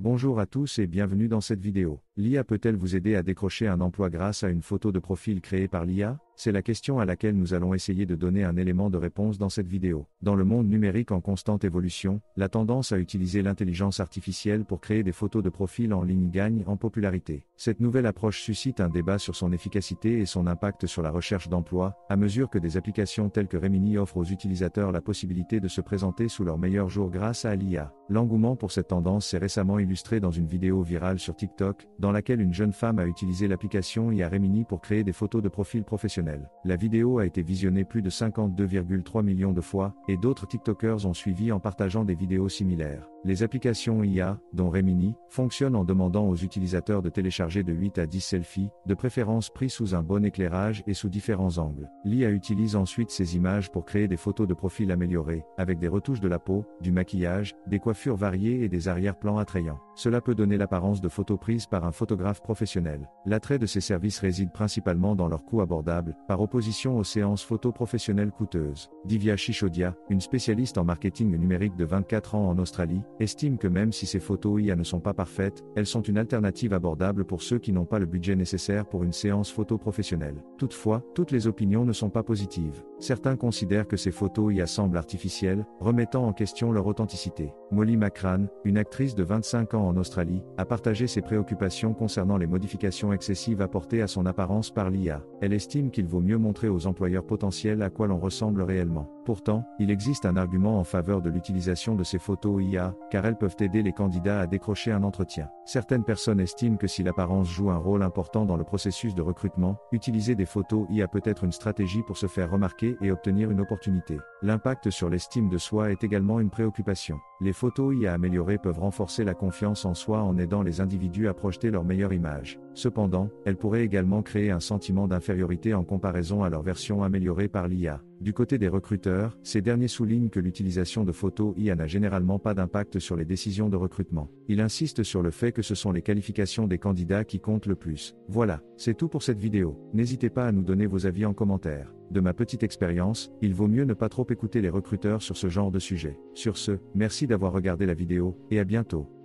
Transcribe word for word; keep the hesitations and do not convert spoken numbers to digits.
Bonjour à tous et bienvenue dans cette vidéo. L'I A peut-elle vous aider à décrocher un emploi grâce à une photo de profil créée par l'I A? C'est la question à laquelle nous allons essayer de donner un élément de réponse dans cette vidéo. Dans le monde numérique en constante évolution, la tendance à utiliser l'intelligence artificielle pour créer des photos de profil en ligne gagne en popularité. Cette nouvelle approche suscite un débat sur son efficacité et son impact sur la recherche d'emploi, à mesure que des applications telles que Remini offrent aux utilisateurs la possibilité de se présenter sous leur meilleur jour grâce à l'I A. L'engouement pour cette tendance s'est récemment illustré dans une vidéo virale sur TikTok, dans laquelle une jeune femme a utilisé l'application I A Remini pour créer des photos de profil professionnel. La vidéo a été visionnée plus de cinquante-deux virgule trois millions de fois, et d'autres TikTokers ont suivi en partageant des vidéos similaires. Les applications I A, dont Remini, fonctionnent en demandant aux utilisateurs de télécharger de huit à dix selfies, de préférence pris sous un bon éclairage et sous différents angles. L'I A utilise ensuite ces images pour créer des photos de profil améliorées, avec des retouches de la peau, du maquillage, des coiffures variées et des arrière-plans attrayants. Cela peut donner l'apparence de photos prises par un photographe professionnel. L'attrait de ces services réside principalement dans leur coût abordable, par opposition aux séances photos professionnelles coûteuses. Divya Shishodia, une spécialiste en marketing numérique de vingt-quatre ans en Australie, estime que même si ces photos I A ne sont pas parfaites, elles sont une alternative abordable pour ceux qui n'ont pas le budget nécessaire pour une séance photo professionnelle. Toutefois, toutes les opinions ne sont pas positives. Certains considèrent que ces photos I A semblent artificielles, remettant en question leur authenticité. Molly McCrann, une actrice de vingt-cinq ans en Australie, a partagé ses préoccupations concernant les modifications excessives apportées à son apparence par l'I A. Elle estime qu'il vaut mieux montrer aux employeurs potentiels à quoi l'on ressemble réellement. Pourtant, il existe un argument en faveur de l'utilisation de ces photos I A, car elles peuvent aider les candidats à décrocher un entretien. Certaines personnes estiment que si l'apparence joue un rôle important dans le processus de recrutement, utiliser des photos I A peut être une stratégie pour se faire remarquer et obtenir une opportunité. L'impact sur l'estime de soi est également une préoccupation. Les photos I A améliorées peuvent renforcer la confiance en soi en aidant les individus à projeter leur meilleure image. Cependant, elles pourraient également créer un sentiment d'infériorité en comparaison à leur version améliorée par l'I A. Du côté des recruteurs, ces derniers soulignent que l'utilisation de photos I A n'a généralement pas d'impact sur les décisions de recrutement. Ils insistent sur le fait que ce sont les qualifications des candidats qui comptent le plus. Voilà, c'est tout pour cette vidéo. N'hésitez pas à nous donner vos avis en commentaire. De ma petite expérience, il vaut mieux ne pas trop écouter les recruteurs sur ce genre de sujet. Sur ce, merci d'avoir regardé la vidéo, et à bientôt.